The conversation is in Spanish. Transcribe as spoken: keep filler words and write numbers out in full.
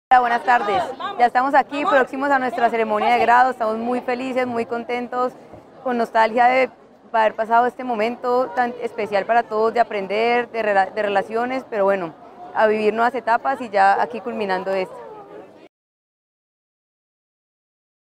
Hola, buenas tardes. Ya estamos aquí próximos a nuestra ceremonia de grado, estamos muy felices, muy contentos, con nostalgia de haber pasado este momento tan especial para todos, de aprender, de, rela de relaciones, pero bueno, a vivir nuevas etapas y ya aquí culminando esto.